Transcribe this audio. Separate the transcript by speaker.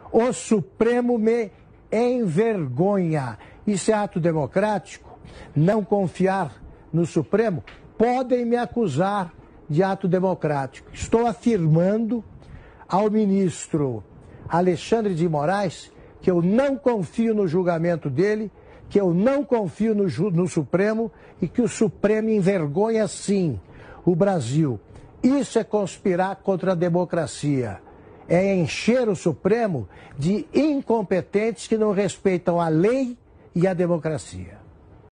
Speaker 1: O Supremo me envergonha. Isso é ato democrático? Não confiar no Supremo? Podem me acusar de ato democrático. Estou afirmando ao ministro Alexandre de Moraes que eu não confio no julgamento dele, que eu não confio no Supremo e que o Supremo envergonha, sim, o Brasil. Isso é conspirar contra a democracia. É encher o Supremo de incompetentes que não respeitam a lei e a democracia.